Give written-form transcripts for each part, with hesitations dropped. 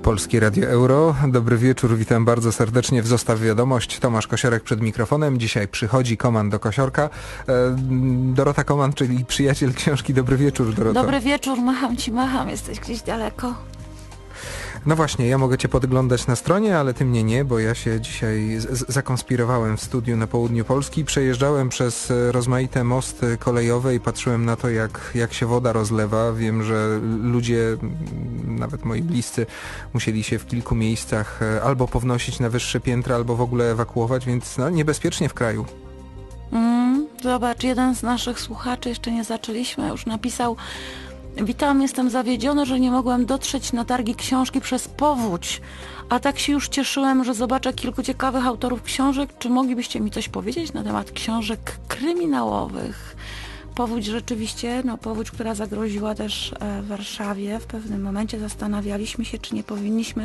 Polskie Radio Euro. Dobry wieczór, witam bardzo serdecznie w Zostaw Wiadomość. Tomasz Kosiorek przed mikrofonem. Dzisiaj przychodzi Koman do Kosiorka. Dorota Koman, czyli przyjaciel książki. Dobry wieczór, Doroto. Dobry wieczór, macham, jesteś gdzieś daleko. No właśnie, ja mogę Cię podglądać na stronie, ale Ty mnie nie, bo ja się dzisiaj zakonspirowałem w studiu na południu Polski. Przejeżdżałem przez rozmaite mosty kolejowe i patrzyłem na to, jak się woda rozlewa. Wiem, że ludzie, nawet moi bliscy, musieli się w kilku miejscach albo pownosić na wyższe piętra, albo w ogóle ewakuować, więc no, niebezpiecznie w kraju. Zobacz, jeden z naszych słuchaczy, jeszcze nie zaczęliśmy, już napisał: witam, jestem zawiedziony, że nie mogłem dotrzeć na targi książki przez powódź, a tak się już cieszyłem, że zobaczę kilku ciekawych autorów książek. Czy moglibyście mi coś powiedzieć na temat książek kryminałowych? Powódź rzeczywiście, powódź, która zagroziła też Warszawie. W pewnym momencie zastanawialiśmy się, czy nie powinniśmy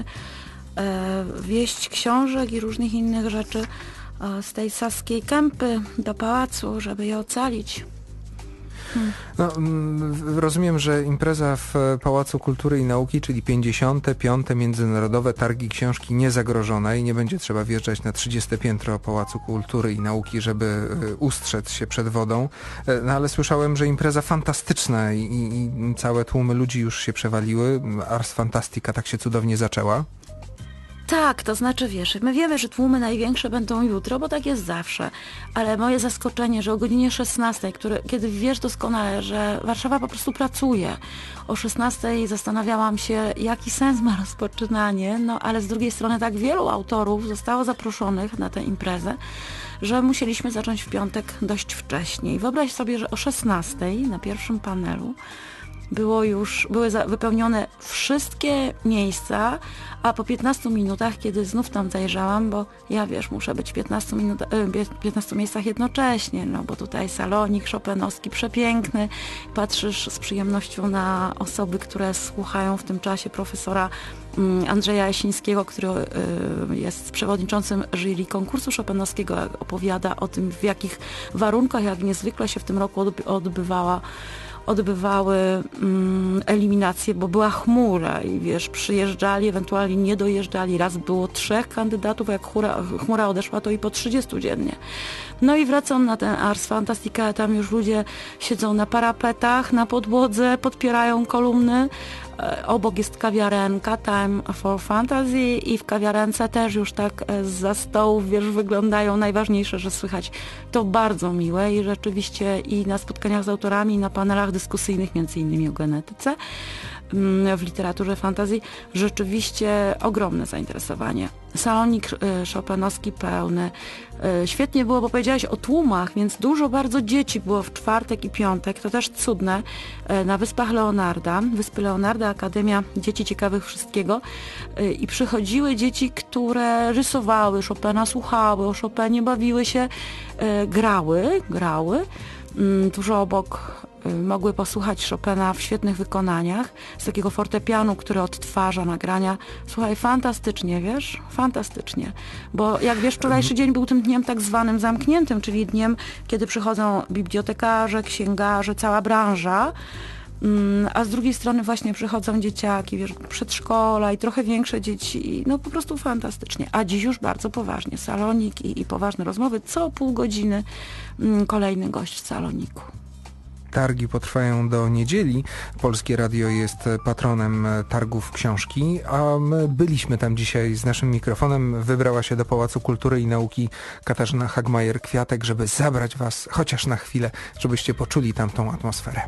wieść książek i różnych innych rzeczy z tej Saskiej Kępy do pałacu, żeby je ocalić. No, rozumiem, że impreza w Pałacu Kultury i Nauki, czyli 55. Międzynarodowe Targi Książki niezagrożone i nie będzie trzeba wjeżdżać na 30. piętro Pałacu Kultury i Nauki, żeby ustrzec się przed wodą. No, ale słyszałem, że impreza fantastyczna i całe tłumy ludzi już się przewaliły. Ars Fantastica tak się cudownie zaczęła. Tak, to znaczy wiesz, my wiemy, że tłumy największe będą jutro, bo tak jest zawsze, ale moje zaskoczenie, że o godzinie 16, kiedy wiesz doskonale, że Warszawa po prostu pracuje, o 16 zastanawiałam się, jaki sens ma rozpoczynanie, ale z drugiej strony tak wielu autorów zostało zaproszonych na tę imprezę, że musieliśmy zacząć w piątek dość wcześnie. Wyobraź sobie, że o 16 na pierwszym panelu były wypełnione wszystkie miejsca, a po 15 minutach, kiedy znów tam zajrzałam, bo ja muszę być w 15 miejscach jednocześnie, bo tutaj salonik chopinowski przepiękny, patrzysz z przyjemnością na osoby, które słuchają w tym czasie profesora Andrzeja Jasińskiego, który jest przewodniczącym jury konkursu chopinowskiego, opowiada o tym, w jakich warunkach, jak niezwykle się w tym roku odbywały eliminacje, bo była chmura i przyjeżdżali, ewentualnie nie dojeżdżali. Raz było 3 kandydatów, jak chmura odeszła, to i po 30 dziennie. No i wracam na ten Ars Fantastica, tam już ludzie siedzą na parapetach, na podłodze, podpierają kolumny. Obok jest kawiarenka Time for Fantasy i w kawiarence też już tak zza stołów, wyglądają. Najważniejsze, że słychać to bardzo miłe i rzeczywiście i na spotkaniach z autorami, i na panelach dyskusyjnych, między innymi o genetyce, w literaturze fantasy, rzeczywiście ogromne zainteresowanie. Salonik chopinowski pełny. Świetnie było, bo powiedziałaś o tłumach, więc dużo bardzo dzieci było w czwartek i piątek. To też cudne. Na Wyspach Leonarda, Wyspy Leonarda, Akademia Dzieci Ciekawych Wszystkiego. I przychodziły dzieci, które rysowały Chopina, słuchały o Chopinie, bawiły się, grały. Dużo obok mogły posłuchać Chopina w świetnych wykonaniach, z takiego fortepianu, który odtwarza nagrania. Słuchaj, fantastycznie, fantastycznie. Bo jak wczorajszy dzień był tym dniem tak zwanym zamkniętym, czyli dniem, kiedy przychodzą bibliotekarze, księgarze, cała branża, a z drugiej strony właśnie przychodzą dzieciaki, przedszkola i trochę większe dzieci. Po prostu fantastycznie. A dziś już bardzo poważnie. Salonik i poważne rozmowy. Co pół godziny kolejny gość w saloniku. Targi potrwają do niedzieli. Polskie Radio jest patronem targów książki, a my byliśmy tam dzisiaj z naszym mikrofonem. Wybrała się do Pałacu Kultury i Nauki Katarzyna Hagmajer-Kwiatek, żeby zabrać Was chociaż na chwilę, żebyście poczuli tamtą atmosferę.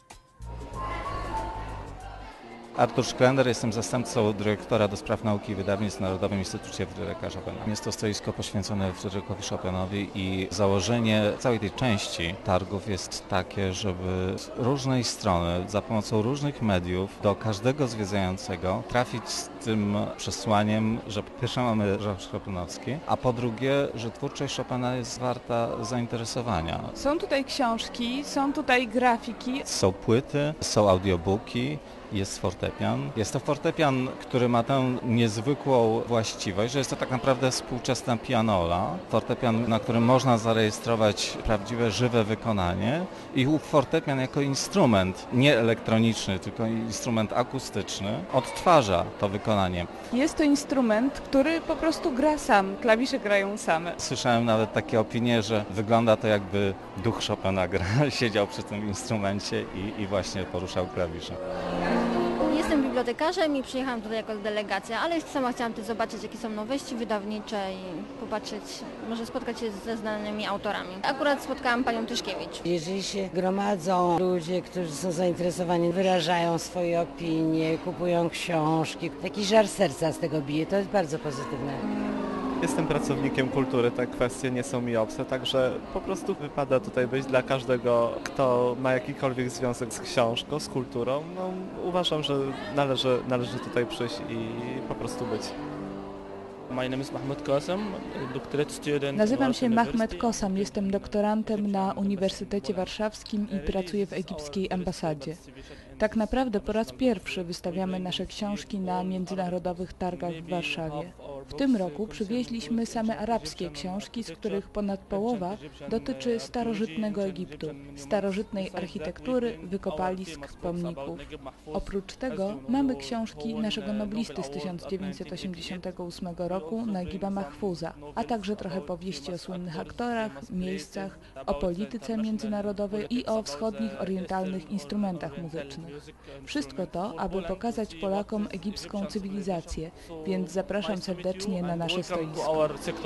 Artur Szklender, jestem zastępcą dyrektora do spraw nauki i wydawnictw w Narodowym Instytucie Fryderyka Chopina. Jest to stoisko poświęcone Fryderykowi Chopinowi i założenie całej tej części targów jest takie, żeby z różnej strony, za pomocą różnych mediów do każdego zwiedzającego trafić z tym przesłaniem, że po pierwsze mamy żarż chopinowski, a po drugie, że twórczość Chopina jest warta zainteresowania. Są tutaj książki, są tutaj grafiki. Są płyty, są audiobooki. jest fortepian. Jest to fortepian, który ma tę niezwykłą właściwość, że jest to tak naprawdę współczesna pianola. Fortepian, na którym można zarejestrować prawdziwe, żywe wykonanie i ów fortepian jako instrument, nie elektroniczny, tylko instrument akustyczny, odtwarza to wykonanie. Jest to instrument, który po prostu gra sam, klawisze grają same. Słyszałem nawet takie opinie, że wygląda to jakby duch Chopina siedział przy tym instrumencie i właśnie poruszał klawisze. Jestem bibliotekarzem i przyjechałam tutaj jako delegacja, ale sama chciałam też zobaczyć, jakie są nowości wydawnicze i popatrzeć, może spotkać się ze znanymi autorami. Akurat spotkałam panią Tyszkiewicz. Jeżeli się gromadzą ludzie, którzy są zainteresowani, wyrażają swoje opinie, kupują książki, taki żar serca z tego bije, to jest bardzo pozytywne. Jestem pracownikiem kultury, te kwestie nie są mi obce, także po prostu wypada tutaj być dla każdego, kto ma jakikolwiek związek z książką, z kulturą. No, uważam, że należy tutaj przyjść i po prostu być. Nazywam się Mahmet Kosam, jestem doktorantem na Uniwersytecie Warszawskim i pracuję w egipskiej ambasadzie. Tak naprawdę po raz pierwszy wystawiamy nasze książki na międzynarodowych targach w Warszawie. W tym roku przywieźliśmy same arabskie książki, z których ponad połowa dotyczy starożytnego Egiptu, starożytnej architektury, wykopalisk, pomników. Oprócz tego mamy książki naszego noblisty z 1988 roku, Nagiba Mahfuza, a także trochę powieści o słynnych aktorach, miejscach, o polityce międzynarodowej i o wschodnich orientalnych instrumentach muzycznych. Wszystko to, aby pokazać Polakom egipską cywilizację, więc zapraszam serdecznie na nasze stoisko.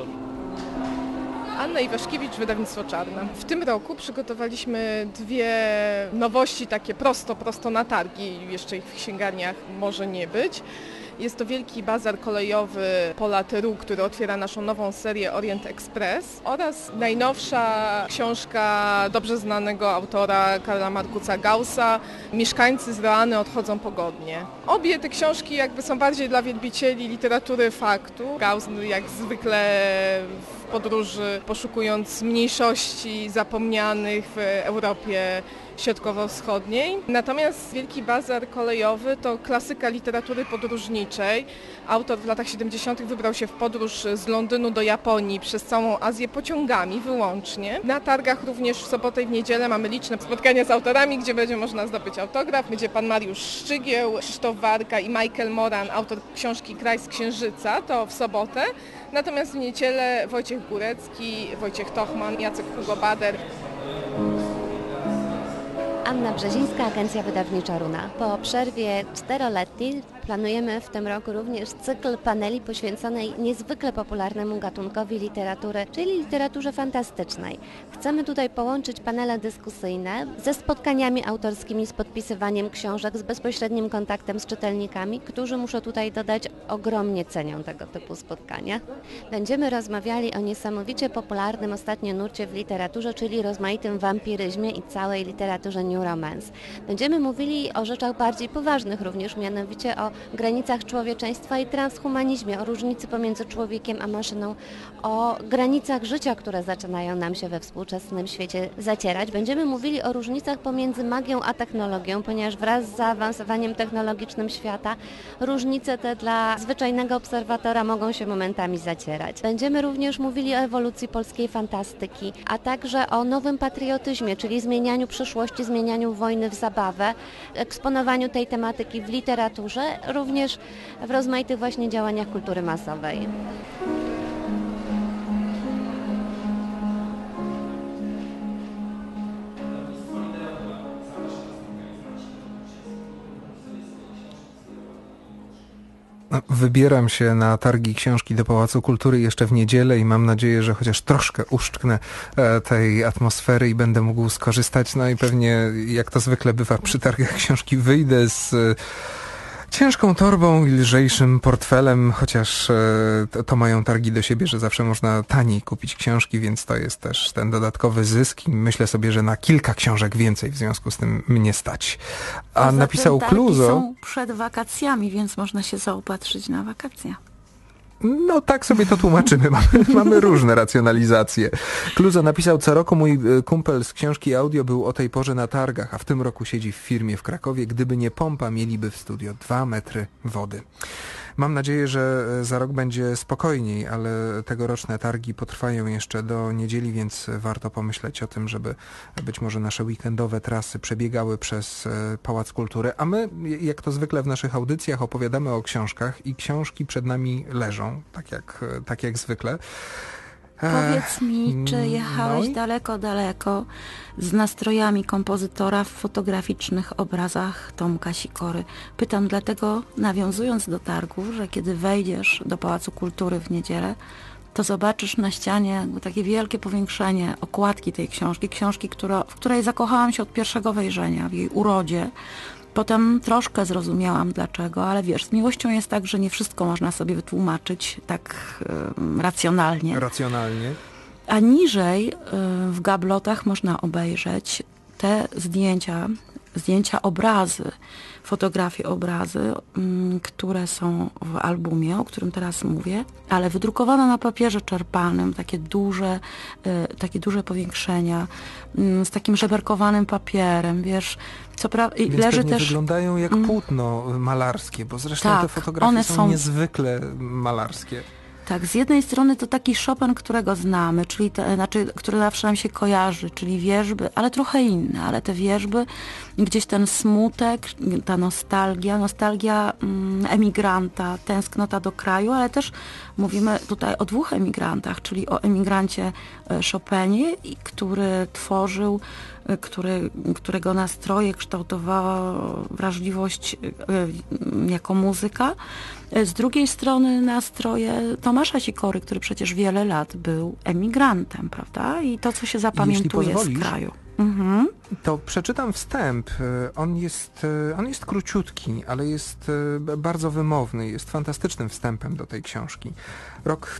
Anna Iwaszkiewicz, wydawnictwo Czarne. W tym roku przygotowaliśmy dwie nowości takie prosto na targi, jeszcze ich w księgarniach może nie być. Jest to wielki bazar kolejowy Pola Teru, który otwiera naszą nową serię Orient Express oraz najnowsza książka dobrze znanego autora Karla Markusa Gaussa Mieszkańcy z Roany odchodzą pogodnie. Obie te książki jakby są bardziej dla wielbicieli literatury faktu. Gauss jak zwykle w podróży poszukując mniejszości zapomnianych w Europie Środkowo-Wschodniej. Natomiast Wielki Bazar Kolejowy to klasyka literatury podróżniczej. Autor w latach 70. wybrał się w podróż z Londynu do Japonii przez całą Azję pociągami wyłącznie. Na targach również w sobotę i w niedzielę mamy liczne spotkania z autorami, gdzie będzie można zdobyć autograf. Będzie pan Mariusz Szczygieł, Krzysztof Warka i Michael Moran, autor książki Kraj z Księżyca, to w sobotę. Natomiast w niedzielę Wojciech Górecki, Wojciech Tochman, Jacek Hugo Bader. Anna Brzezińska, Agencja Wydawnicza Runa. Po przerwie 4-letniej planujemy w tym roku również cykl paneli poświęconej niezwykle popularnemu gatunkowi literatury, czyli literaturze fantastycznej. Chcemy tutaj połączyć panele dyskusyjne ze spotkaniami autorskimi, z podpisywaniem książek, z bezpośrednim kontaktem z czytelnikami, którzy, muszę tutaj dodać, ogromnie cenią tego typu spotkania. Będziemy rozmawiali o niesamowicie popularnym ostatnio nurcie w literaturze, czyli rozmaitym wampiryzmie i całej literaturze New Romance. Będziemy mówili o rzeczach bardziej poważnych również, mianowicie o granicach człowieczeństwa i transhumanizmie, o różnicy pomiędzy człowiekiem a maszyną, o granicach życia, które zaczynają nam się we współczesnym świecie zacierać. Będziemy mówili o różnicach pomiędzy magią a technologią, ponieważ wraz z zaawansowaniem technologicznym świata różnice te dla zwyczajnego obserwatora mogą się momentami zacierać. Będziemy również mówili o ewolucji polskiej fantastyki, a także o nowym patriotyzmie, czyli zmienianiu przyszłości, zmienianiu wojny w zabawę, eksponowaniu tej tematyki w literaturze, również w rozmaitych właśnie działaniach kultury masowej. Wybieram się na targi książki do Pałacu Kultury jeszcze w niedzielę i mam nadzieję, że chociaż troszkę uszczknę tej atmosfery i będę mógł skorzystać. No i pewnie, jak to zwykle bywa przy targach książki, wyjdę z ciężką torbą i lżejszym portfelem, chociaż to mają targi do siebie, że zawsze można taniej kupić książki, więc to jest też ten dodatkowy zysk i myślę sobie, że na kilka książek więcej w związku z tym mnie stać. A napisał Kluzo... są przed wakacjami, więc można się zaopatrzyć na wakacje. No tak sobie to tłumaczymy. Mamy różne racjonalizacje. Kluzo napisał: co roku mój kumpel z książki audio był o tej porze na targach, a w tym roku siedzi w firmie w Krakowie. Gdyby nie pompa, mieliby w studio 2 metry wody. Mam nadzieję, że za rok będzie spokojniej, ale tegoroczne targi potrwają jeszcze do niedzieli, więc warto pomyśleć o tym, żeby być może nasze weekendowe trasy przebiegały przez Pałac Kultury. A my, jak to zwykle w naszych audycjach, opowiadamy o książkach i książki przed nami leżą, tak jak zwykle. Powiedz mi, czy jechałeś daleko z nastrojami kompozytora w fotograficznych obrazach Tomka Sikory? Pytam dlatego, nawiązując do targów, że kiedy wejdziesz do Pałacu Kultury w niedzielę, to zobaczysz na ścianie takie wielkie powiększenie okładki tej książki, w której zakochałam się od pierwszego wejrzenia, w jej urodzie. Potem troszkę zrozumiałam dlaczego, ale wiesz, z miłością jest tak, że nie wszystko można sobie wytłumaczyć tak racjonalnie. A niżej w gablotach można obejrzeć te zdjęcia, obrazy, fotografie, obrazy, które są w albumie, o którym teraz mówię, ale wydrukowane na papierze czerpanym, takie duże powiększenia, z takim żeberkowanym papierem, wiesz, co prawda, więc leży też... wyglądają jak płótno malarskie, bo zresztą tak, te fotografie one są niezwykle malarskie. Tak, z jednej strony to taki Chopin, którego znamy, czyli który zawsze nam się kojarzy, czyli wierzby, ale trochę inne, ale te wierzby, gdzieś ten smutek, ta nostalgia emigranta, tęsknota do kraju, ale też mówimy tutaj o 2 emigrantach, czyli o emigrancie Chopinie, który tworzył, którego nastroje kształtowała wrażliwość jako muzyka. Z drugiej strony nastroje Tomasza Sikory, który przecież wiele lat był emigrantem, prawda? I to, co się zapamiętuje z kraju. To przeczytam wstęp. On jest króciutki, ale jest bardzo wymowny. Jest fantastycznym wstępem do tej książki. Rok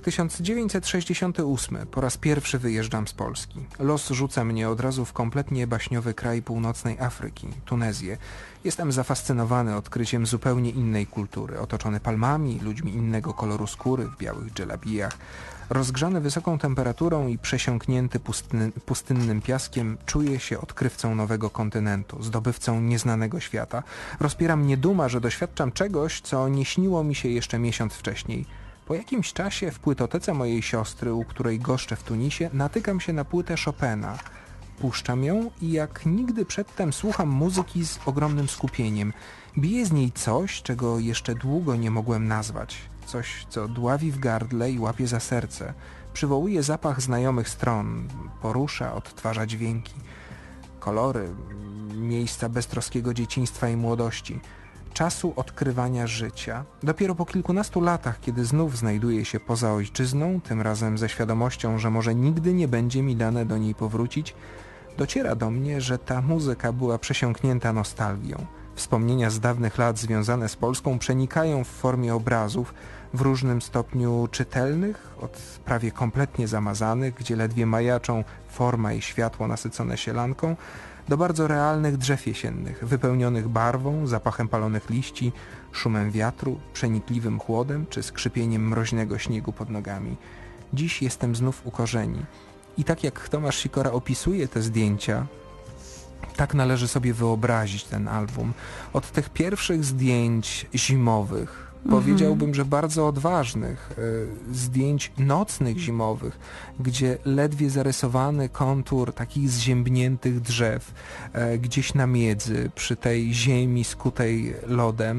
1968. Po raz pierwszy wyjeżdżam z Polski. Los rzuca mnie od razu w kompletnie baśniowy kraj północnej Afryki, Tunezję. Jestem zafascynowany odkryciem zupełnie innej kultury, otoczony palmami, ludźmi innego koloru skóry w białych dżelabijach. Rozgrzany wysoką temperaturą i przesiąknięty pustynnym piaskiem, czuję się odkrywcą nowego kontynentu, zdobywcą nieznanego świata. Rozpiera mnie duma, że doświadczam czegoś, co nie śniło mi się jeszcze miesiąc wcześniej. Po jakimś czasie w płytotece mojej siostry, u której goszczę w Tunisie, natykam się na płytę Chopina. Puszczam ją i jak nigdy przedtem słucham muzyki z ogromnym skupieniem. Bije z niej coś, czego jeszcze długo nie mogłem nazwać. Coś, co dławi w gardle i łapie za serce. Przywołuje zapach znajomych stron, porusza, odtwarza dźwięki. Kolory, miejsca beztroskiego dzieciństwa i młodości. Czasu odkrywania życia. Dopiero po kilkunastu latach, kiedy znów znajduję się poza ojczyzną, tym razem ze świadomością, że może nigdy nie będzie mi dane do niej powrócić, dociera do mnie, że ta muzyka była przesiąknięta nostalgią. Wspomnienia z dawnych lat związane z Polską przenikają w formie obrazów, w różnym stopniu czytelnych, od prawie kompletnie zamazanych, gdzie ledwie majaczą forma i światło nasycone sielanką, do bardzo realnych drzew jesiennych, wypełnionych barwą, zapachem palonych liści, szumem wiatru, przenikliwym chłodem czy skrzypieniem mroźnego śniegu pod nogami. Dziś jestem znów u korzeni. I tak jak Tomasz Sikora opisuje te zdjęcia, tak należy sobie wyobrazić ten album. Od tych pierwszych zdjęć zimowych, powiedziałbym, że bardzo odważnych, zdjęć nocnych zimowych, gdzie ledwie zarysowany kontur takich zziębniętych drzew, gdzieś na miedzy, przy tej ziemi skutej lodem,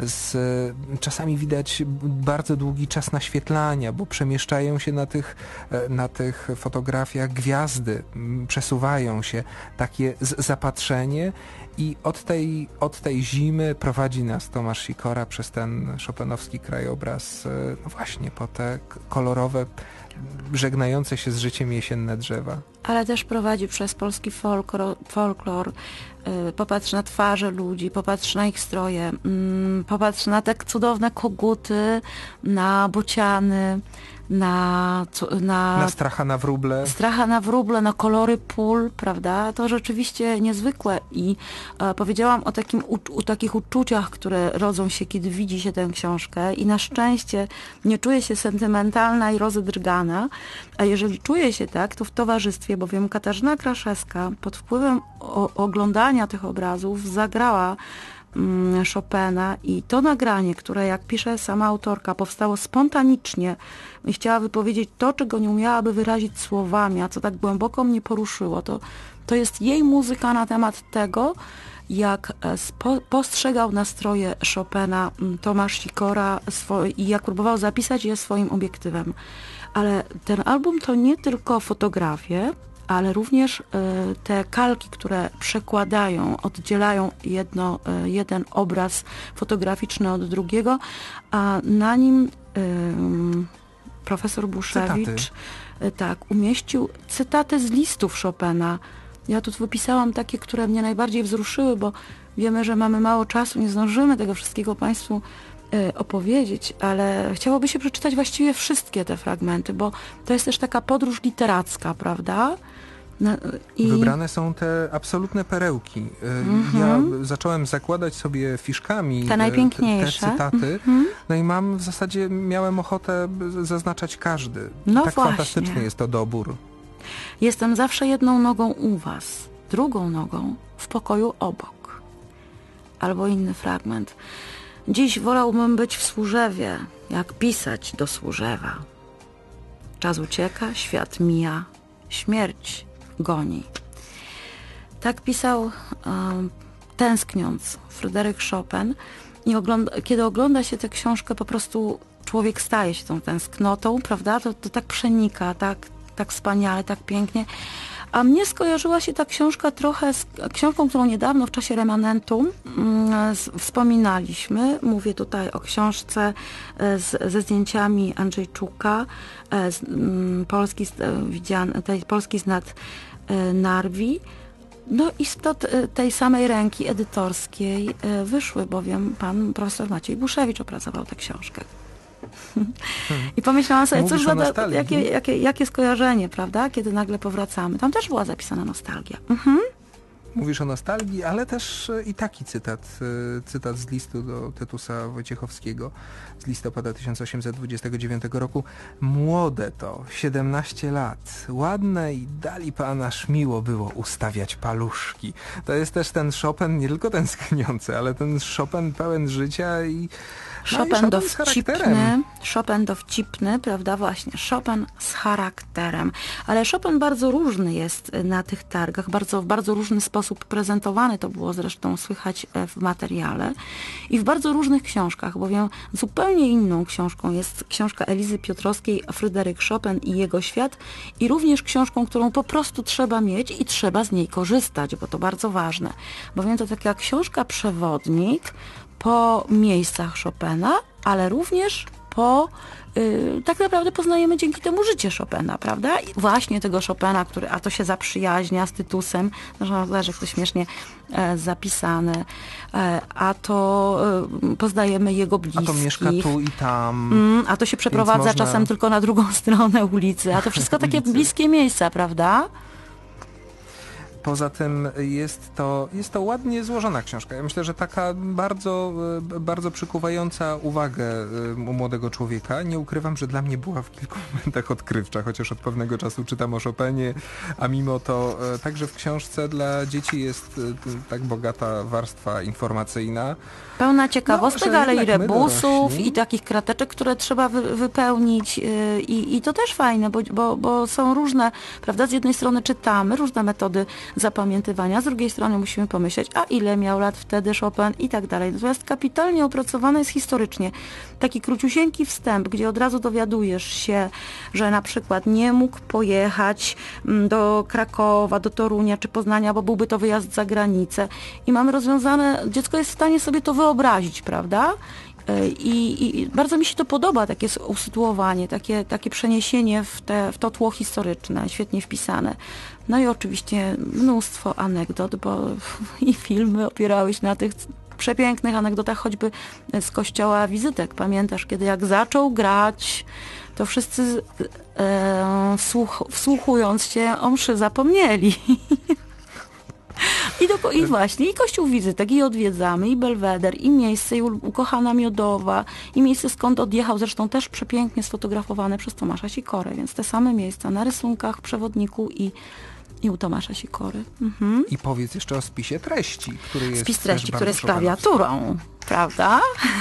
czasami widać bardzo długi czas naświetlania, bo przemieszczają się na tych fotografiach gwiazdy, przesuwają się, takie zapatrzenie. I od tej zimy prowadzi nas Tomasz Sikora przez ten chopinowski krajobraz, no właśnie, po te kolorowe żegnające się z życiem jesienne drzewa. Ale też prowadzi przez polski folklor. Popatrz na twarze ludzi, popatrz na ich stroje, popatrz na te cudowne koguty, na bociany, na stracha na wróble. Stracha na wróble, na kolory pól, prawda? To rzeczywiście niezwykłe i powiedziałam o takich uczuciach, które rodzą się, kiedy widzi się tę książkę i na szczęście nie czuję się sentymentalna i rozedrgana, a jeżeli czuję się tak, to w towarzystwie, bowiem Katarzyna Kraszewska pod wpływem oglądania tych obrazów zagrała Chopina i to nagranie, które jak pisze sama autorka powstało spontanicznie i chciała wypowiedzieć to, czego nie umiałaby wyrazić słowami, a co tak głęboko mnie poruszyło, to jest jej muzyka na temat tego, jak postrzegał nastroje Chopina Tomasz Sikora i jak próbował zapisać je swoim obiektywem. Ale ten album to nie tylko fotografie, ale również te kalki, które przekładają, oddzielają jeden obraz fotograficzny od drugiego, a na nim profesor Buszewicz umieścił cytaty z listów Chopina. Ja tu wypisałam takie, które mnie najbardziej wzruszyły, bo wiemy, że mamy mało czasu, nie zdążymy tego wszystkiego Państwu opowiedzieć, ale chciałoby się przeczytać właściwie wszystkie te fragmenty, bo to jest też taka podróż literacka, prawda? Wybrane są te absolutne perełki. Ja zacząłem zakładać sobie fiszkami te najpiękniejsze. Te cytaty, no i miałem ochotę zaznaczać każdy. No tak właśnie. Fantastyczny jest to dobór. Jestem zawsze jedną nogą u was, drugą nogą w pokoju obok. Albo inny fragment. Dziś wolałbym być w Służewie, jak pisać do Służewa. Czas ucieka, świat mija, śmierć goni. Tak pisał tęskniąc Fryderyk Chopin i kiedy ogląda się tę książkę, po prostu człowiek staje się tą tęsknotą, prawda? To tak przenika, tak wspaniale, tak pięknie. A mnie skojarzyła się ta książka trochę z książką, którą niedawno w czasie remanentu wspominaliśmy. Mówię tutaj o książce ze zdjęciami Andrzejczuka, Polski z nad Narwi. No i z tej samej ręki edytorskiej wyszły, bowiem pan profesor Maciej Buszewicz opracował tę książkę. I pomyślałam sobie, cóż za jakie skojarzenie, prawda? Kiedy nagle powracamy. Tam też była zapisana nostalgia. Mówisz o nostalgii, ale też i taki cytat z listu do Tytusa Wojciechowskiego z listopada 1829 roku. Młode to, 17 lat, ładne i dali pana miło było ustawiać paluszki. To jest też ten Chopin, nie tylko tęskniący, ale ten Chopin pełen życia i Chopin dowcipny, prawda, właśnie, Chopin z charakterem, ale Chopin bardzo różny jest na tych targach, w bardzo różny sposób prezentowany, to było zresztą słychać w materiale i w bardzo różnych książkach, bowiem zupełnie inną książką jest książka Elizy Piotrowskiej Fryderyk Chopin i jego świat i również książką, którą po prostu trzeba mieć i trzeba z niej korzystać, bo to bardzo ważne, bowiem to taka książka przewodnik po miejscach Chopina, ale również tak naprawdę poznajemy dzięki temu życie Chopina, prawda? I właśnie tego Chopina, który a to się zaprzyjaźnia z Tytusem, zresztą jak to śmiesznie zapisane, a to poznajemy jego bliskich. A to mieszka tu i tam. A to się przeprowadza czasem tylko na drugą stronę ulicy, a to wszystko takie bliskie miejsca, prawda? Poza tym jest to ładnie złożona książka. Ja myślę, że taka bardzo, bardzo przykuwająca uwagę u młodego człowieka. Nie ukrywam, że dla mnie była w kilku momentach odkrywcza, chociaż od pewnego czasu czytam o Chopinie, a mimo to także w książce dla dzieci jest tak bogata warstwa informacyjna. Pełna ciekawostek, ale i rebusów i takich krateczek, które trzeba wypełnić i to też fajne, bo są różne, prawda, z jednej strony czytamy różne metody zapamiętywania, z drugiej strony musimy pomyśleć, a ile miał lat wtedy Chopin i tak dalej. Natomiast kapitalnie opracowane jest historycznie. Taki króciusieńki wstęp, gdzie od razu dowiadujesz się, że na przykład nie mógł pojechać do Krakowa, do Torunia czy Poznania, bo byłby to wyjazd za granicę. I mamy rozwiązane, dziecko jest w stanie sobie to wyobrazić, prawda? I bardzo mi się to podoba, takie usytuowanie, takie przeniesienie w to tło historyczne, świetnie wpisane. No i oczywiście mnóstwo anegdot, bo i filmy opierały się na tych przepięknych anegdotach, choćby z kościoła Wizytek. Pamiętasz, kiedy jak zaczął grać, to wszyscy wsłuchując się o mszy zapomnieli. I właśnie, i kościół Wizytek, i odwiedzamy, i Belweder, i miejsce, i ukochana Miodowa, i miejsce, skąd odjechał, zresztą też przepięknie sfotografowane przez Tomasza Sikorę, więc te same miejsca na rysunkach, przewodniku i u Tomasza Sikory. Mhm. I powiedz jeszcze o spisie treści, który jest Spis treści, też który jest bardzo klawiaturą, prawda?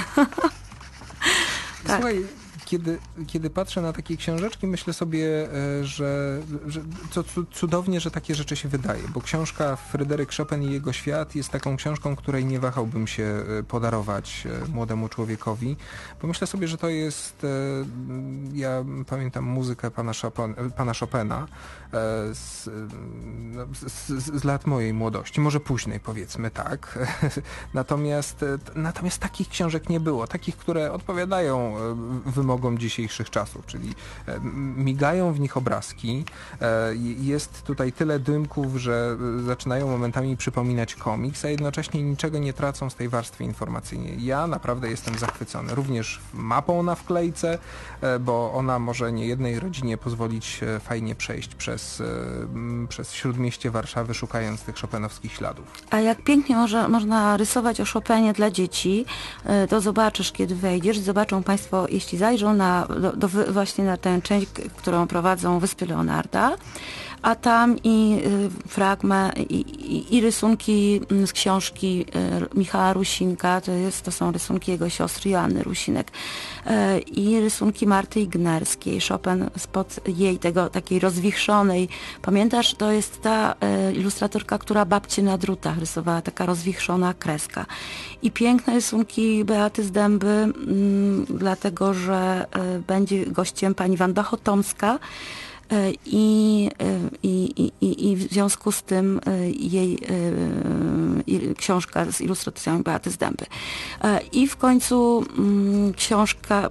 Tak. Słuchaj, kiedy patrzę na takie książeczki, myślę sobie, że to cudownie, że takie rzeczy się wydaje, bo książka Fryderyk Chopin i jego świat jest taką książką, której nie wahałbym się podarować młodemu człowiekowi, bo myślę sobie, że to jest, ja pamiętam muzykę pana Chopina z lat mojej młodości, może późnej, powiedzmy tak, natomiast takich książek nie było, takich, które odpowiadają wymogom dzisiejszych czasów, czyli migają w nich obrazki, jest tutaj tyle dymków, że zaczynają momentami przypominać komiks, a jednocześnie niczego nie tracą z tej warstwy informacyjnej. Ja naprawdę jestem zachwycony. Również mapą na wklejce, bo ona może niejednej rodzinie pozwolić fajnie przejść przez śródmieście Warszawy, szukając tych chopinowskich śladów. A jak pięknie można rysować o Chopinie dla dzieci, to zobaczysz, kiedy wejdziesz, zobaczą Państwo, jeśli zajrzą właśnie na tę część, którą prowadzą Wyspy Leonarda, a tam i fragment, i rysunki z książki Michała Rusinka, to są rysunki jego siostry Joanny Rusinek, i rysunki Marty Ignerskiej, Chopin spod jej takiej rozwichrzonej, pamiętasz, to jest ta ilustratorka, która Babcie na drutach rysowała, taka rozwichrzona kreska. I piękne rysunki Beaty Zdęby, dlatego, że będzie gościem pani Wanda Chotomska, i w związku z tym jej książka z ilustracjami Beaty Zdęby. I w końcu książka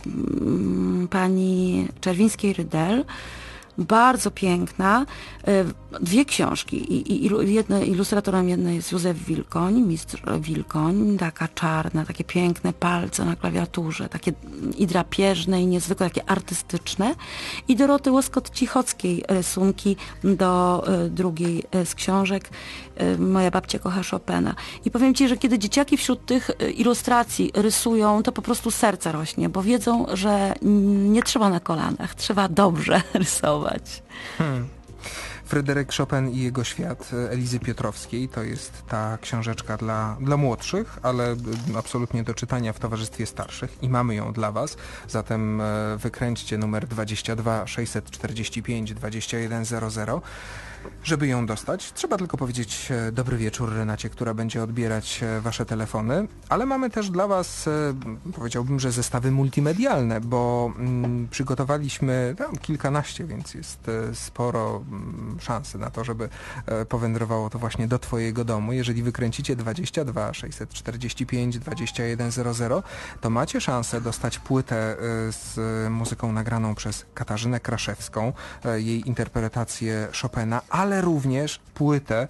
pani Czerwińskiej-Rydel, bardzo piękna. Dwie książki. Ilustratorem jednej jest Józef Wilkoń, mistrz Wilkoń, taka czarna, takie piękne palce na klawiaturze, takie i drapieżne, i niezwykle takie artystyczne. I Doroty Łoskot-Cichockiej rysunki do drugiej z książek. Moja babcia kocha Chopina. I powiem Ci, że kiedy dzieciaki wśród tych ilustracji rysują, to po prostu serce rośnie, bo wiedzą, że nie trzeba na kolanach, trzeba dobrze rysować. Fryderyk Chopin i jego świat Elizy Piotrowskiej to jest ta książeczka dla młodszych, ale absolutnie do czytania w towarzystwie starszych i mamy ją dla Was. Zatem wykręćcie numer 22 645 2100. Żeby ją dostać, trzeba tylko powiedzieć dobry wieczór Renacie, która będzie odbierać Wasze telefony, ale mamy też dla Was, powiedziałbym, że zestawy multimedialne, bo przygotowaliśmy kilkanaście, więc jest sporo szansy na to, żeby powędrowało to właśnie do Twojego domu. Jeżeli wykręcicie 22 645 2100, to macie szansę dostać płytę z muzyką nagraną przez Katarzynę Kraszewską, jej interpretację Chopina, ale również płytę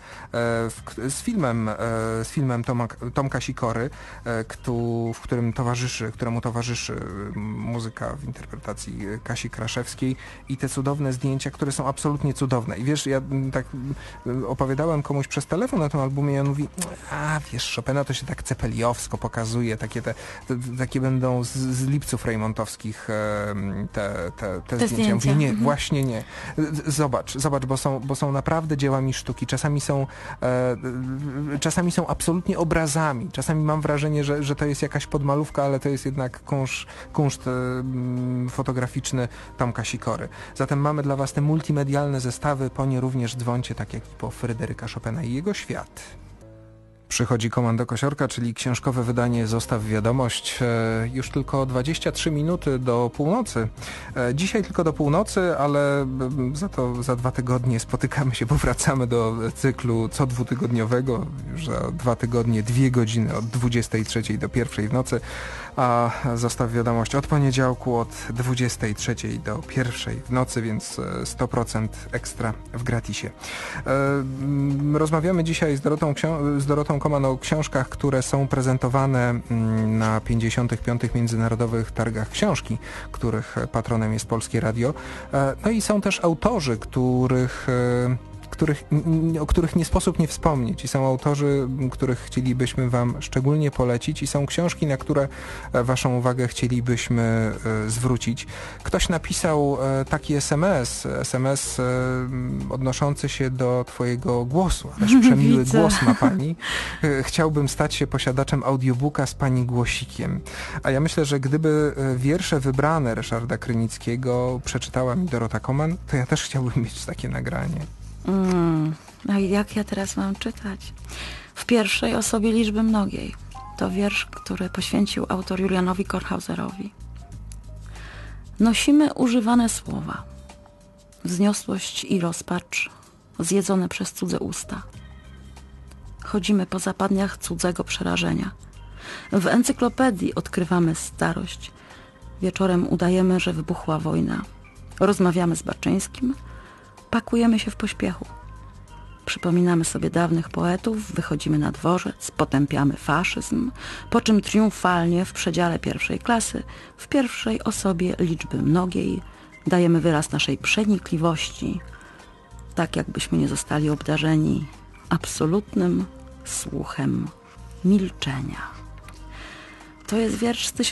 z filmem Tomka Sikory, któremu towarzyszy muzyka w interpretacji Kasi Kraszewskiej i te cudowne zdjęcia, które są absolutnie cudowne. I wiesz, ja tak opowiadałem komuś przez telefon o tym albumie i on mówi, wiesz, Chopina to się tak cepeliowsko pokazuje, takie będą z lipców rejmontowskich te zdjęcia. Mówię, nie, właśnie nie. Zobacz, bo są naprawdę dziełami sztuki. Czasami są absolutnie obrazami. Czasami mam wrażenie, że to jest jakaś podmalówka, ale to jest jednak kunszt fotograficzny Tomka Sikory. Zatem mamy dla Was te multimedialne zestawy. Po nie również dzwońcie, tak jak i po Fryderyka Chopina i jego świat. Przychodzi Komando Kosiorka, czyli książkowe wydanie Zostaw Wiadomość. Już tylko 23 minuty do północy. Dzisiaj tylko do północy, ale za to za 2 tygodnie spotykamy się, powracamy do cyklu co dwutygodniowego. Już za 2 tygodnie 2 godziny od 23 do 1 w nocy, a Zostaw Wiadomość od poniedziałku od 23 do 1 w nocy, więc 100% ekstra w gratisie. Rozmawiamy dzisiaj z Dorotą Koman o książkach, które są prezentowane na 55. Międzynarodowych Targach Książki, których patronem jest Polskie Radio. No i są też autorzy, o których nie sposób nie wspomnieć i są autorzy, których chcielibyśmy Wam szczególnie polecić i są książki, na które Waszą uwagę chcielibyśmy zwrócić. Ktoś napisał taki SMS odnoszący się do Twojego głosu, ależ przemiły głos ma Pani. Chciałbym stać się posiadaczem audiobooka z Pani głosikiem. A ja myślę, że gdyby wiersze wybrane Ryszarda Krynickiego przeczytała mi Dorota Koman, to ja też chciałbym mieć takie nagranie. No i jak ja teraz mam czytać? W pierwszej osobie liczby mnogiej. To wiersz, który poświęcił autor Julianowi Kornhauserowi. Nosimy używane słowa. Wzniosłość i rozpacz zjedzone przez cudze usta. Chodzimy po zapadniach cudzego przerażenia. W encyklopedii odkrywamy starość. Wieczorem udajemy, że wybuchła wojna. Rozmawiamy z Baczyńskim. Pakujemy się w pośpiechu. Przypominamy sobie dawnych poetów, wychodzimy na dworzec, potępiamy faszyzm, po czym triumfalnie w przedziale 1. klasy, w pierwszej osobie liczby mnogiej, dajemy wyraz naszej przenikliwości, tak jakbyśmy nie zostali obdarzeni absolutnym słuchem milczenia. To jest wiersz z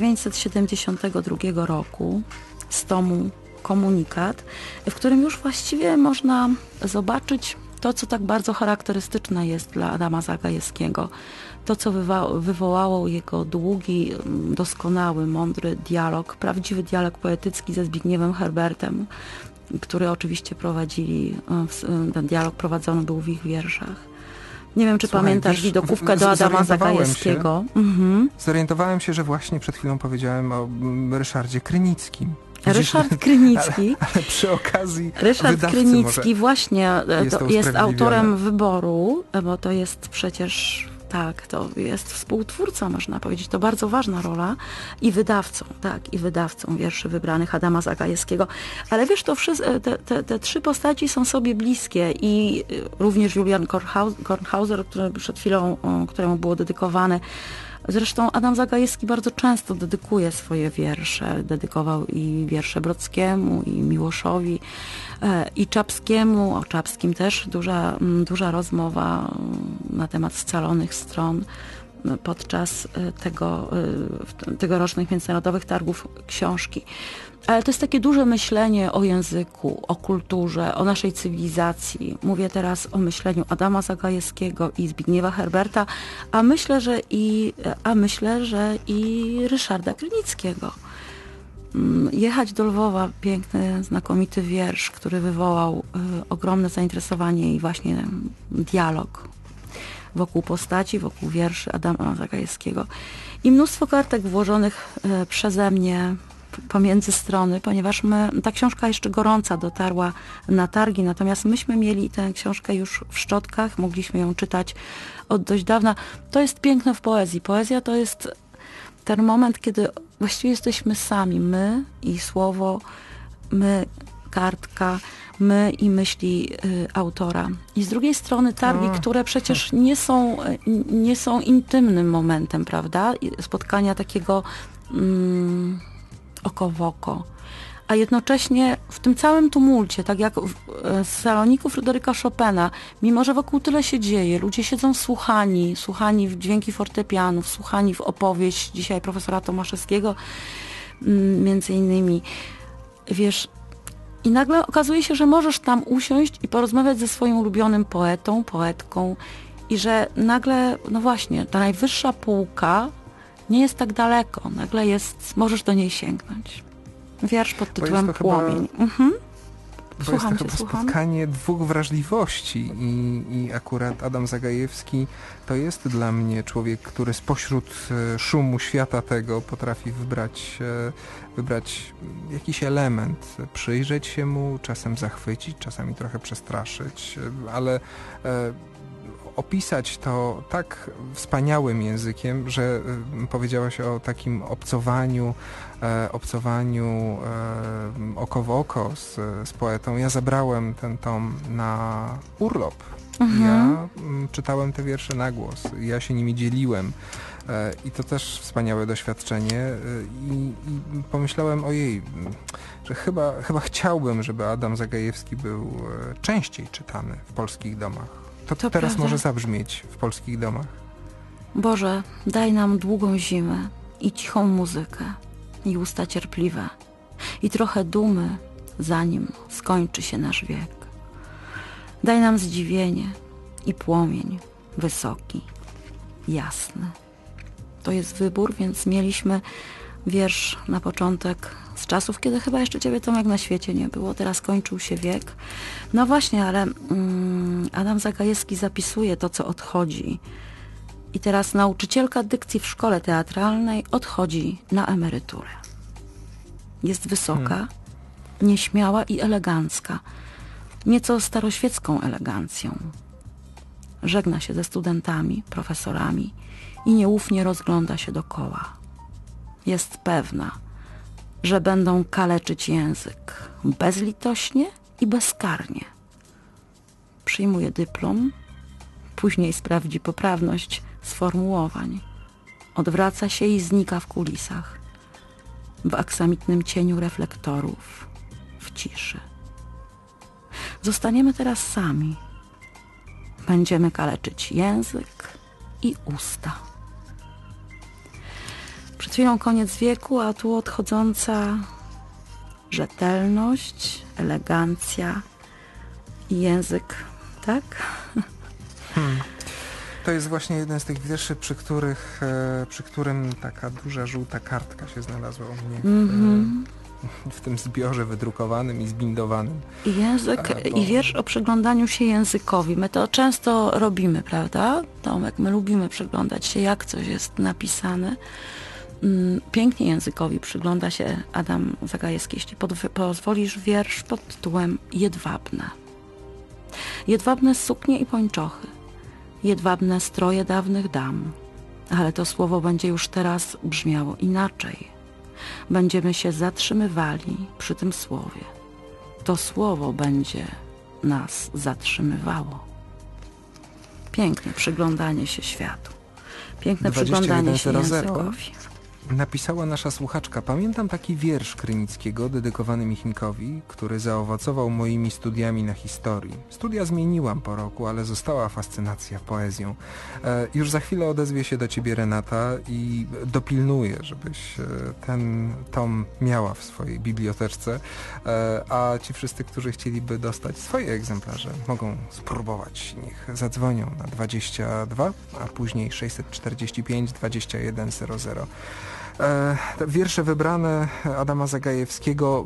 1972 roku z tomu Komunikat, w którym już właściwie można zobaczyć to, co tak bardzo charakterystyczne jest dla Adama Zagajewskiego. To, co wywołało jego długi, doskonały, mądry dialog, prawdziwy dialog poetycki ze Zbigniewem Herbertem, który oczywiście prowadzili, ten dialog prowadzony był w ich wierszach. Nie wiem, czy pamiętasz widokówkę do Adama Zagajewskiego. Zorientowałem się, że właśnie przed chwilą powiedziałem o Ryszardzie Krynickim. Ryszard Krynicki. Ale przy okazji Ryszard Krynicki właśnie jest autorem Wyboru, bo to jest przecież, tak, to jest współtwórca, można powiedzieć, to bardzo ważna rola i wydawcą wierszy wybranych Adama Zagajewskiego. Ale wiesz, to te 3 postaci są sobie bliskie i również Julian Kornhauser, który przed chwilą, któremu było dedykowane. Zresztą Adam Zagajewski bardzo często dedykuje swoje wiersze. Dedykował i wiersze Brodskiemu, i Miłoszowi, i Czapskiemu. O Czapskim też duża rozmowa na temat scalonych stron podczas tegorocznych Międzynarodowych Targów Książki. Ale to jest takie duże myślenie o języku, o kulturze, o naszej cywilizacji. Mówię teraz o myśleniu Adama Zagajewskiego i Zbigniewa Herberta, a myślę, że i Ryszarda Krynickiego. Jechać do Lwowa, piękny, znakomity wiersz, który wywołał ogromne zainteresowanie i właśnie dialog wokół postaci, wokół wierszy Adama Zagajewskiego. I mnóstwo kartek włożonych przeze mnie pomiędzy strony, ponieważ ta książka jeszcze gorąca dotarła na targi, natomiast myśmy mieli tę książkę już w szczotkach, mogliśmy ją czytać od dość dawna. To jest piękne w poezji. Poezja to jest ten moment, kiedy właściwie jesteśmy sami, my i słowo, my, kartka, my i myśli autora. I z drugiej strony targi, które przecież nie są intymnym momentem, prawda? Spotkania takiego oko w oko. A jednocześnie w tym całym tumulcie, tak jak w saloniku Fryderyka Chopina, mimo że wokół tyle się dzieje, ludzie siedzą słuchani w dźwięki fortepianów, słuchani w opowieść dzisiaj profesora Tomaszewskiego, między innymi, wiesz, i nagle okazuje się, że możesz tam usiąść i porozmawiać ze swoim ulubionym poetą, poetką i że nagle, no właśnie, ta najwyższa półka nie jest tak daleko. Nagle możesz do niej sięgnąć. Wiersz pod tytułem Płomień. Bo jest to chyba spotkanie dwóch wrażliwości i akurat Adam Zagajewski to jest dla mnie człowiek, który spośród szumu świata tego potrafi wybrać jakiś element, przyjrzeć się mu, czasem zachwycić, czasami trochę przestraszyć, ale opisać to tak wspaniałym językiem, że powiedziałaś o takim obcowaniu oko w oko z poetą. Ja zabrałem ten tom na urlop. Ja czytałem te wiersze na głos. Ja się nimi dzieliłem. I to też wspaniałe doświadczenie. I pomyślałem, ojej, że chyba chciałbym, żeby Adam Zagajewski był częściej czytany w polskich domach. To teraz prawda. może zabrzmieć w polskich domach. Boże, daj nam długą zimę i cichą muzykę i usta cierpliwe i trochę dumy, zanim skończy się nasz wiek. Daj nam zdziwienie i płomień wysoki, jasny. To jest wybór, więc mieliśmy wiersz na początek z czasów, kiedy chyba jeszcze Ciebie, Tomek, na świecie nie było. Teraz kończył się wiek. No właśnie, ale Adam Zagajewski zapisuje to, co odchodzi. I teraz nauczycielka dykcji w szkole teatralnej odchodzi na emeryturę. Jest wysoka, nieśmiała i elegancka. Nieco staroświecką elegancją. Żegna się ze studentami, profesorami i nieufnie rozgląda się dokoła. Jest pewna, że będą kaleczyć język bezlitośnie i bezkarnie. Przyjmuje dyplom, później sprawdzi poprawność sformułowań. Odwraca się i znika w kulisach, w aksamitnym cieniu reflektorów, w ciszy. Zostaniemy teraz sami. Będziemy kaleczyć język i usta. Przed chwilą koniec wieku, a tu odchodząca rzetelność, elegancja i język, tak? To jest właśnie jeden z tych wierszy, przy którym taka duża żółta kartka się znalazła u mnie w tym zbiorze wydrukowanym i zbindowanym. I język, i wiersz o przyglądaniu się językowi. My to często robimy, prawda? Tomek, my lubimy przyglądać się, jak coś jest napisane. Pięknie językowi przygląda się Adam Zagajewski, jeśli pozwolisz, wiersz pod tytułem Jedwabne. Jedwabne suknie i pończochy, jedwabne stroje dawnych dam, ale to słowo będzie już teraz brzmiało inaczej. Będziemy się zatrzymywali przy tym słowie. To słowo będzie nas zatrzymywało. Piękne przyglądanie się światu. Piękne przyglądanie się językowi. Napisała nasza słuchaczka: pamiętam taki wiersz Krynickiego dedykowany Michinkowi, który zaowocował moimi studiami na historii. Studia zmieniłam po roku, ale została fascynacja poezją. Już za chwilę odezwie się do Ciebie Renata i dopilnuje, żebyś ten tom miała w swojej biblioteczce, a ci wszyscy, którzy chcieliby dostać swoje egzemplarze, mogą spróbować. Niech zadzwonią na 22, a później 645 21 00. Te wiersze wybrane Adama Zagajewskiego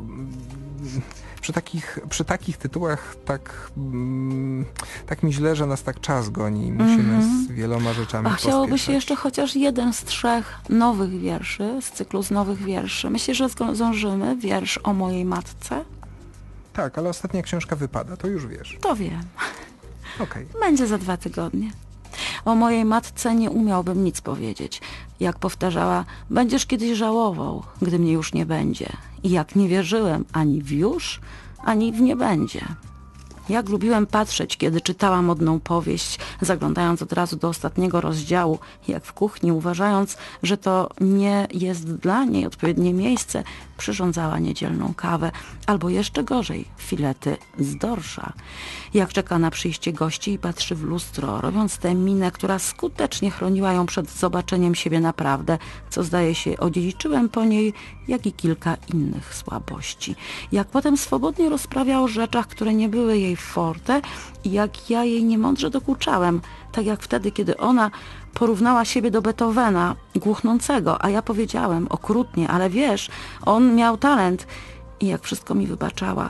przy takich tytułach tak mi źle, że nas tak czas goni. Musimy z wieloma rzeczami pospieszać. Chciałoby się jeszcze chociaż jeden z 3 nowych wierszy, z cyklu z nowych wierszy. Myślisz, że zdążymy wiersz o mojej matce? Tak, ale ostatnia książka wypada, to już wiesz. To wiem. Okej. Będzie za 2 tygodnie. O mojej matce nie umiałbym nic powiedzieć. Jak powtarzała, będziesz kiedyś żałował, gdy mnie już nie będzie. I jak nie wierzyłem ani w już, ani w nie będzie. Jak lubiłem patrzeć, kiedy czytała modną powieść, zaglądając od razu do ostatniego rozdziału, jak w kuchni, uważając, że to nie jest dla niej odpowiednie miejsce, przyrządzała niedzielną kawę, albo jeszcze gorzej, filety z dorsza. Jak czeka na przyjście gości i patrzy w lustro, robiąc tę minę, która skutecznie chroniła ją przed zobaczeniem siebie naprawdę, co zdaje się odziedziczyłem po niej, jak i kilka innych słabości. Jak potem swobodnie rozprawiał o rzeczach, które nie były jej forte i jak ja jej niemądrze dokuczałem, tak jak wtedy, kiedy ona porównała siebie do Beethovena, głuchnącego, a ja powiedziałem okrutnie, ale wiesz, on miał talent. I jak wszystko mi wybaczała,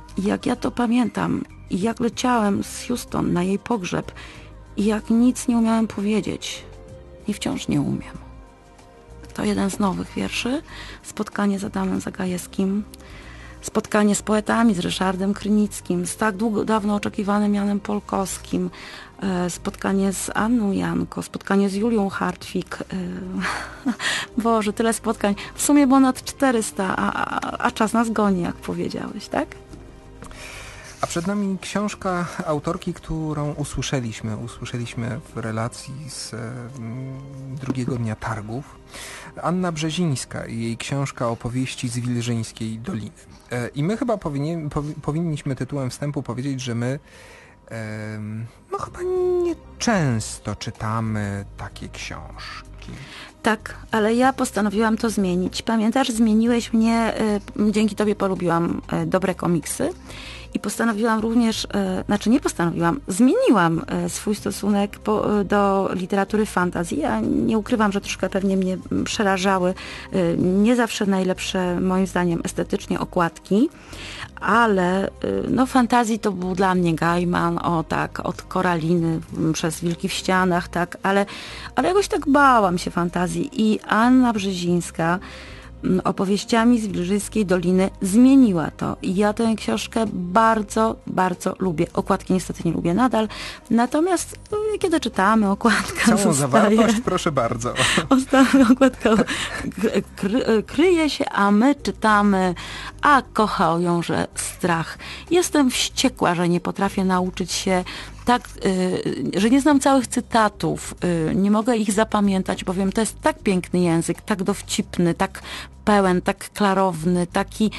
I jak ja to pamiętam, i jak leciałem z Houston na jej pogrzeb, i jak nic nie umiałem powiedzieć, i wciąż nie umiem. To jeden z nowych wierszy, spotkanie z Adamem Zagajewskim, spotkanie z poetami, z Ryszardem Krynickim, z tak dawno oczekiwanym Janem Polkowskim, spotkanie z Anną Janko, spotkanie z Julią Hartwig. Boże, tyle spotkań. W sumie ponad 400, a czas nas goni, jak powiedziałeś, tak? A przed nami książka autorki, którą usłyszeliśmy w relacji z drugiego dnia targów. Anna Brzezińska i jej książka Opowieści z Wilżyńskiej Doliny. I my chyba powinniśmy tytułem wstępu powiedzieć, że my chyba nie często czytamy takie książki. Tak, ale ja postanowiłam to zmienić. Pamiętasz, zmieniłeś mnie, dzięki tobie polubiłam dobre komiksy i postanowiłam również, zmieniłam swój stosunek do literatury fantasy. Ja nie ukrywam, że troszkę pewnie mnie przerażały nie zawsze najlepsze, moim zdaniem, estetycznie okładki, ale fantazji to był dla mnie Gaiman, od Koraliny przez Wilki w ścianach, tak, ale jakoś tak bałam się fantazji i Anna Brzezińska opowieściami z Wilżyńskiej Doliny zmieniła to. I ja tę książkę bardzo, bardzo lubię. Okładki niestety nie lubię nadal, natomiast kiedy czytamy, okładka całą zostaje. zawartość, proszę bardzo. Okładka kryje się, a my czytamy, a kochał ją, że strach. Jestem wściekła, że nie potrafię nauczyć się tak, że nie znam całych cytatów, nie mogę ich zapamiętać, bowiem to jest tak piękny język, tak dowcipny, tak pełen, tak klarowny, taki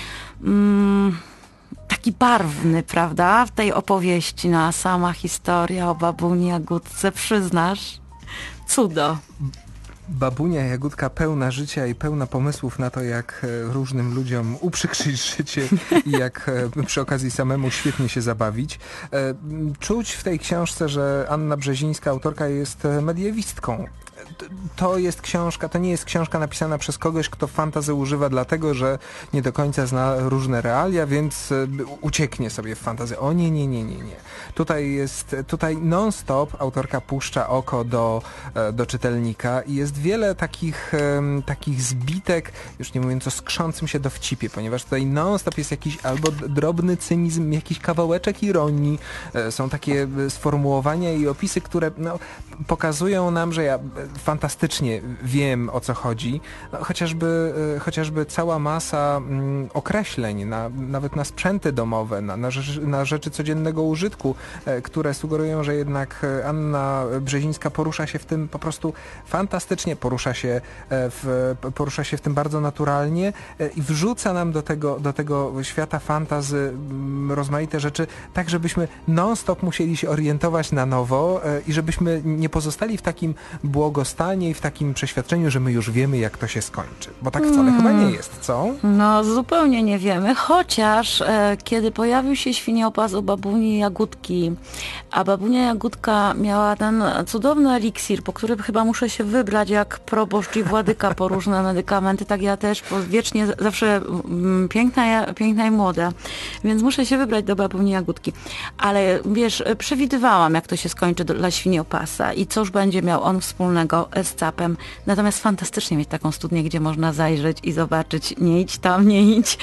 barwny, prawda, w tej opowieści. No a sama historia o babuni Jagódce, przyznasz, cudo. Babunia Jagódka pełna życia i pełna pomysłów na to, jak różnym ludziom uprzykrzyć życie i jak przy okazji samemu świetnie się zabawić. Czuć w tej książce, że Anna Brzezińska, autorka, jest mediewistką. To nie jest książka napisana przez kogoś, kto fantazy używa dlatego, że nie do końca zna różne realia, więc ucieknie sobie w fantazy. O nie. Tutaj non-stop autorka puszcza oko do czytelnika i jest wiele takich zbitek, już nie mówiąc o skrzącym się dowcipie, ponieważ tutaj non-stop jest jakiś albo drobny cynizm, jakiś kawałeczek ironii, są takie sformułowania i opisy, które pokazują nam, że ja fantastycznie wiem, o co chodzi. Chociażby cała masa określeń, nawet na sprzęty domowe, na rzeczy codziennego użytku, które sugerują, że jednak Anna Brzezińska porusza się w tym po prostu fantastycznie, porusza się w tym bardzo naturalnie i wrzuca nam do tego świata fantasy rozmaite rzeczy, tak żebyśmy non-stop musieli się orientować na nowo i żebyśmy nie pozostali w takim błogostanie i w takim przeświadczeniu, że my już wiemy, jak to się skończy. Bo tak wcale chyba nie jest, co? No, zupełnie nie wiemy, chociaż kiedy pojawił się świniopas u babuni Jagódki, a babunia Jagódka miała ten cudowny eliksir, po który chyba muszę się wybrać jak proboszcz i władyka po różne medykamenty, tak ja też, bo wiecznie zawsze piękna i młoda, więc muszę się wybrać do babuni Jagódki. Ale wiesz, przewidywałam, jak to się skończy dla świniopasa i cóż będzie miał on wspólnego z capem. Natomiast fantastycznie mieć taką studnię, gdzie można zajrzeć i zobaczyć, nie idź tam, nie idź,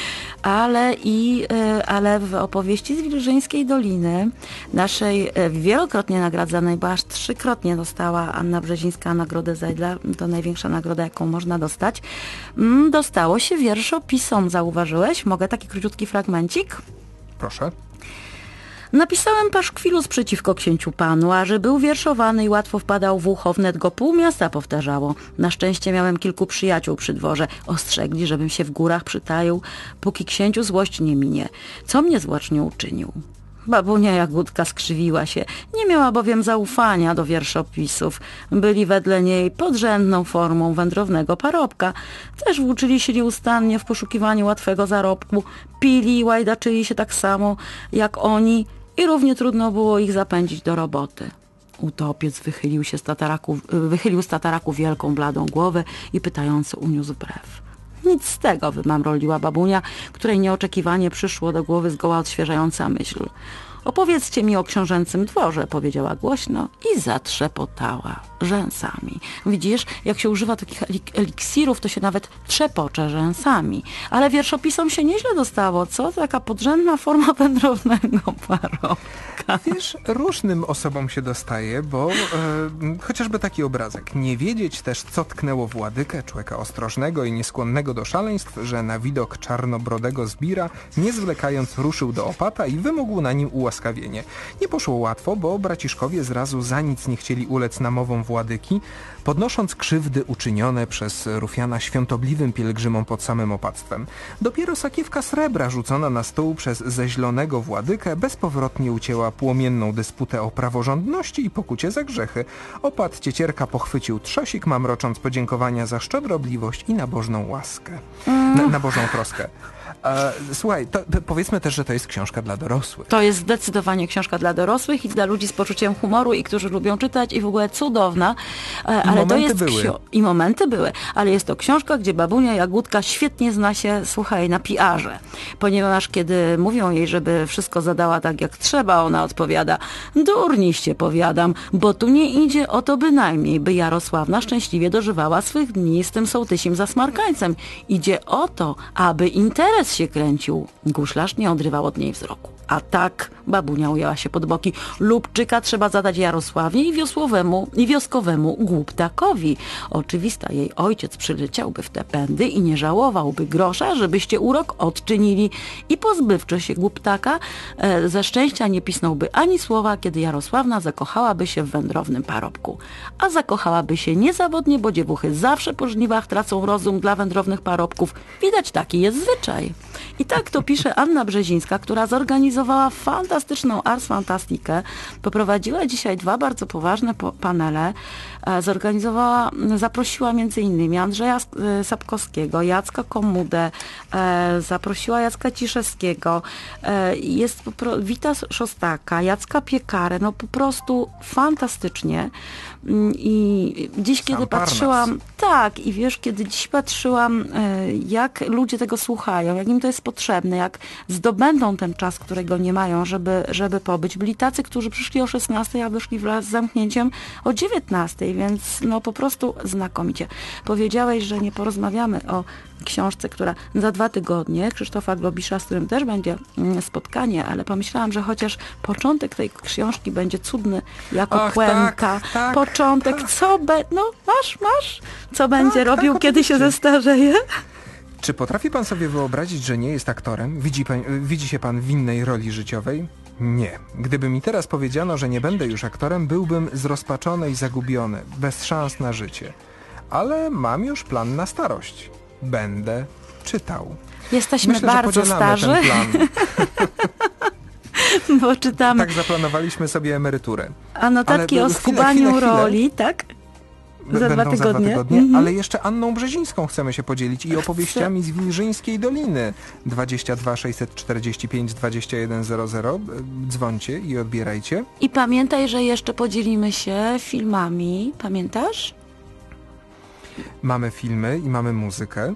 ale w opowieści z Wilżyńskiej Doliny, naszej wielokrotnie nagradzanej, bo aż 3-krotnie dostała Anna Brzezińska nagrodę Zeidla, to największa nagroda, jaką można dostać, dostało się wierszopisom, zauważyłeś? Mogę taki króciutki fragmencik? Proszę. Napisałem paszkwilus przeciwko księciu panu, a że był wierszowany i łatwo wpadał w ucho, wnet go pół miasta powtarzało. Na szczęście miałem kilku przyjaciół przy dworze. Ostrzegli, żebym się w górach przytaił, póki księciu złość nie minie. Co mnie złocznie uczynił? Babunia Jagódka skrzywiła się. Nie miała bowiem zaufania do wierszopisów. Byli wedle niej podrzędną formą wędrownego parobka. Też włóczyli się nieustannie w poszukiwaniu łatwego zarobku. Pili i łajdaczyli się tak samo jak oni i równie trudno było ich zapędzić do roboty. Utopiec wychylił z tataraku wielką bladą głowę i pytająco uniósł brew. Nic z tego, wymamroliła babunia, której nieoczekiwanie przyszło do głowy zgoła odświeżająca myśl. Opowiedzcie mi o książęcym dworze, powiedziała głośno i zatrzepotała rzęsami. Widzisz, jak się używa takich eliksirów, to się nawet trzepocze rzęsami. Ale wierszopisom się nieźle dostało, co? Taka podrzędna forma wędrownego parobka. Wiesz, różnym osobom się dostaje, bo chociażby taki obrazek. Nie wiedzieć też, co tknęło Władykę, człowieka ostrożnego i nieskłonnego do szaleństw, że na widok czarnobrodego zbira, nie zwlekając, ruszył do opata i wymógł na nim ułaskawienie. Nie poszło łatwo, bo braciszkowie zrazu za nic nie chcieli ulec namowom Władyki, podnosząc krzywdy uczynione przez rufiana świątobliwym pielgrzymom pod samym opactwem. Dopiero sakiewka srebra rzucona na stół przez zeźlonego Władykę bezpowrotnie ucięła płomienną dysputę o praworządności i pokucie za grzechy. Opat ciecierka pochwycił trzosik, mamrocząc podziękowania za szczodrobliwość i nabożną łaskę. Nabożną troskę. Słuchaj, powiedzmy też, że to jest książka dla dorosłych. To jest zdecydowanie książka dla dorosłych i dla ludzi z poczuciem humoru i którzy lubią czytać i w ogóle cudowna. Ale to jest I momenty były. Ale jest to książka, gdzie babunia Jagódka świetnie zna się, słuchaj, na PR-ze. Ponieważ kiedy mówią jej, żeby wszystko zadała tak jak trzeba, ona odpowiada: durniście powiadam, bo tu nie idzie o to bynajmniej, by Jarosławna szczęśliwie dożywała swych dni z tym sołtysim zasmarkańcem. Idzie o to, aby interes się kręcił. Guślarz nie odrywał od niej wzroku. A tak babunia ujęła się pod boki. Lubczyka trzeba zadać Jarosławie i wioskowemu głuptakowi. Oczywista, jej ojciec przyleciałby w te pędy i nie żałowałby grosza, żebyście urok odczynili. I pozbywszy się głuptaka, ze szczęścia nie pisnąłby ani słowa, kiedy Jarosławna zakochałaby się w wędrownym parobku. A zakochałaby się niezawodnie, bo dziewuchy zawsze po żniwach tracą rozum dla wędrownych parobków. Widać, taki jest zwyczaj. I tak to pisze Anna Brzezińska, która zorganizowała fantastyczną Ars Fantastikę. Poprowadziła dzisiaj 2 bardzo poważne panele. Zaprosiła m.in. Andrzeja Sapkowskiego, Jacka Komudę, zaprosiła Jacka Ciszewskiego, Wita Szostaka, Jacka Piekarę. No po prostu fantastycznie. I dziś, kiedy patrzyłam, tak, i wiesz, kiedy dziś patrzyłam, jak ludzie tego słuchają, jak im to jest potrzebne, jak zdobędą ten czas, którego nie mają, żeby pobyć. Byli tacy, którzy przyszli o 16, a wyszli wraz z zamknięciem o 19, więc no po prostu znakomicie. Powiedziałeś, że nie porozmawiamy o książce, która za 2 tygodnie, Krzysztofa Globisza, z którym też będzie spotkanie, ale pomyślałam, że chociaż początek tej książki będzie cudny jako puenta. Tak, początek, tak. Masz? Co będzie robił, kiedy się zestarzeje? Czy potrafi pan sobie wyobrazić, że nie jest aktorem? Widzi się pan w innej roli życiowej? Nie. Gdyby mi teraz powiedziano, że nie będę już aktorem, byłbym zrozpaczony i zagubiony, bez szans na życie. Ale mam już plan na starość. Będę czytał. Jesteśmy Myślę, bardzo że starzy. ten plan. Bo czytamy. Tak zaplanowaliśmy sobie emeryturę. A notatki o skubaniu roli, tak? Za 2 tygodnie. Ale jeszcze Anną Brzezińską chcemy się podzielić i opowieściami z Wilżyńskiej Doliny. 22 645 2100. Dzwońcie i odbierajcie. I pamiętaj, że jeszcze podzielimy się filmami. Pamiętasz? Mamy filmy i mamy muzykę.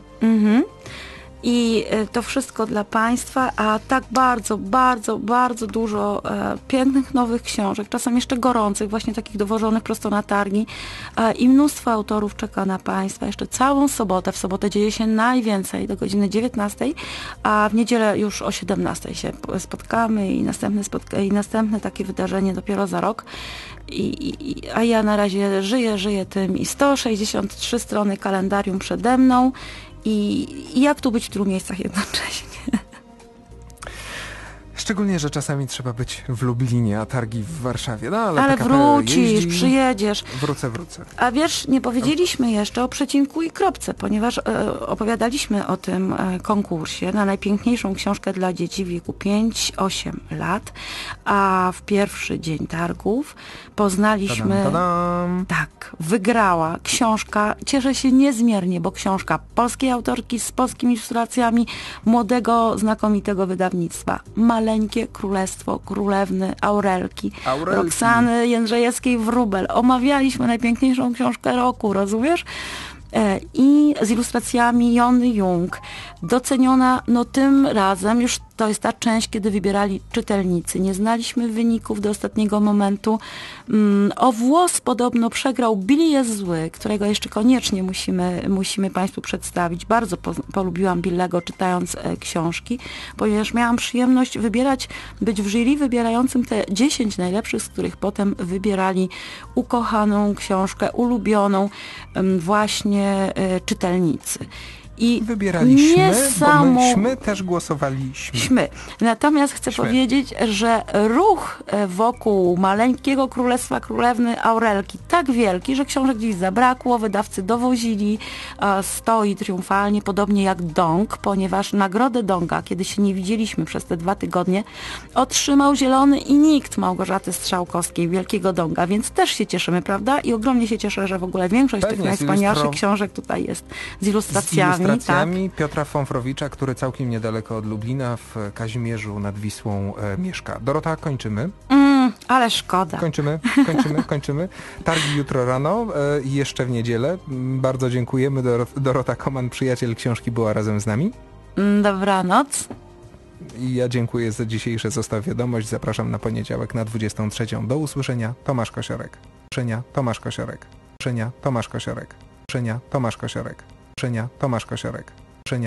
I to wszystko dla Państwa, a tak bardzo, bardzo, bardzo dużo pięknych nowych książek, czasem jeszcze gorących, właśnie takich dowożonych prosto na targi i mnóstwo autorów czeka na Państwa. Jeszcze całą sobotę, w sobotę dzieje się najwięcej, do godziny 19, a w niedzielę już o 17 się spotkamy i następne takie wydarzenie dopiero za rok. A ja na razie żyję tym i 163 strony kalendarium przede mną. I jak tu być w 2 miejscach jednocześnie? Szczególnie, że czasami trzeba być w Lublinie, a targi w Warszawie. No, ale wrócisz, jeździ, przyjedziesz. Wrócę. A wiesz, nie powiedzieliśmy jeszcze o przecinku i kropce, ponieważ opowiadaliśmy o tym konkursie na najpiękniejszą książkę dla dzieci w wieku 5-8 lat, a w pierwszy dzień targów poznaliśmy... Tak, wygrała książka, cieszę się niezmiernie, bo książka polskiej autorki z polskimi ilustracjami, młodego, znakomitego wydawnictwa. Maleńkie Królestwo Królewny Aurelki. Roxany Jędrzejewskiej-Wróbel. Omawialiśmy najpiękniejszą książkę roku, rozumiesz? i z ilustracjami Jony Jung. Doceniona, no tym razem już to jest ta część, kiedy wybierali czytelnicy. Nie znaliśmy wyników do ostatniego momentu. O włos podobno przegrał Billy jest zły, którego jeszcze koniecznie musimy Państwu przedstawić. Bardzo polubiłam Billego, czytając książki, ponieważ miałam przyjemność być w jury wybierającym te 10 najlepszych, z których potem wybierali ukochaną książkę, ulubioną właśnie czytelnicy. I wybieraliśmy, bo myśmy też głosowaliśmy. Natomiast chcę powiedzieć, że ruch wokół maleńkiego królestwa królewny Aurelki tak wielki, że książek gdzieś zabrakło, wydawcy dowozili, stoi triumfalnie, podobnie jak Dong, ponieważ nagrodę Donga, kiedy się nie widzieliśmy przez te 2 tygodnie, otrzymał Zielony i nikt Małgorzaty Strzałkowskiej, Wielkiego Donga, więc też się cieszymy, prawda? I ogromnie się cieszę, że w ogóle większość tych najwspanialszych książek tutaj jest z ilustracjami. Piotra Fąfrowicza, który całkiem niedaleko od Lublina w Kazimierzu nad Wisłą mieszka. Dorota, kończymy. Ale szkoda. Kończymy. Targi jutro rano i jeszcze w niedzielę. Bardzo dziękujemy. Dorota Koman, przyjaciel książki, była razem z nami. Dobranoc. I ja dziękuję za dzisiejsze Zostaw Wiadomość. Zapraszam na poniedziałek na 23. Do usłyszenia. Tomasz Kosiorek. Tomasz Kosiorek. Tomasz Kosiorek. Tomasz Kosiorek.